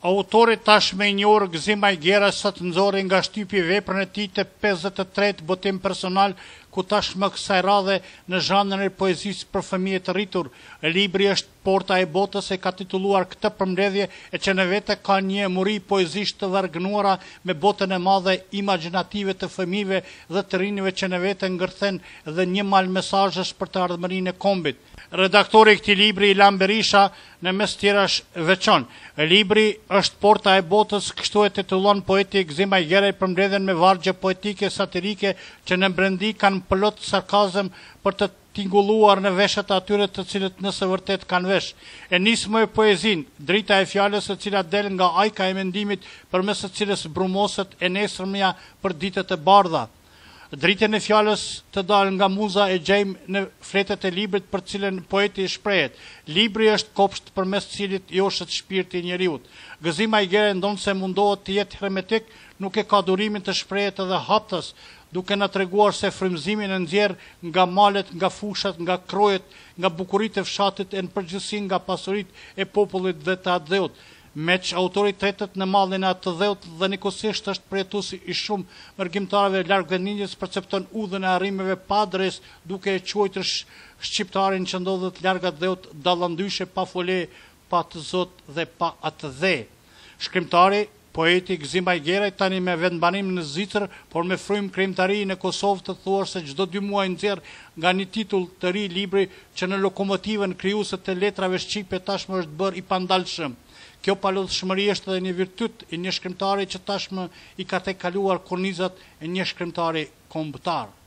Autorit tashmë i njohur Gëzim Ajgera sot nxorri nga shtypje veprën e tij të 53 botim personal, ku tashmë kësaj radhe në zhanrin e poezisë për fëmijë të rritur. Libri është Porta e botës, e ka titulluar këtë përmbledhje, e që në vete ka një muri poezisht të vargënuara me botën e madhe imagjinative të fëmijëve dhe të rinjve që në vete ngërthen dhe një mal mesazhesh për të ardhmërinë e kombit. Redaktori i këtij libri Ilan Berisha në mes tjerash veçon. Libri është Porta e botës, kështu e titullon poeti Gëzim Ajgera përmbledhjen me vargje poetike satirike që në brendi kanë plot sarkazëm për të tingulluar në veshët atyre të cilët nëse vërtet kanë vesh. E nismë e poezin, drita e fjalës e cila del nga ajka e mendimit përmes së cilës brumoset e nesërmja për ditët e bardha. Dritën e fjalës të dalë nga muza e gjejmë në fletet e librit për cilën poeti shprehet. Libri është kopsht përmes cilit joshet shpirti i njeriut. Gëzim Ajgera ndonse mundohet të jetë hermetik, nuk e ka durimin të shprehet edhe haptas, duke na treguar se frymëzimi në nxjerr nga malet, nga fushat, nga krojet, nga bukuritë e fshatit e në përgjithësi nga pasuritë e popullit dhe të atë dheut. Meq autoritetet në mallin e atë dheut dhe nikosisht është përjetuesi i shumë mërgjimtarëve larg vendinjës, percepton udhën e arrimeve pa adres, duke e quajtur shqiptarin që ndodhet larg atë dheut dallandyshe, pa fole, pa të zot dhe pa atë dhe. Shkrimtari poeti Gëzim Ajgera tani me vendbanim në Zvicër, por me frymë krijimtari në Kosovë, të thuar se çdo 2 muaj nxjerr nga një titull të ri libri që në lokomotivën krijuese të letrave shqipe tashmë është bërë i pandalshëm. Kjo palodhshmëri është edhe një virtyt i një shkrimtari që tashmë i ka tejkaluar kornizat e një shkrimtari kombëtar.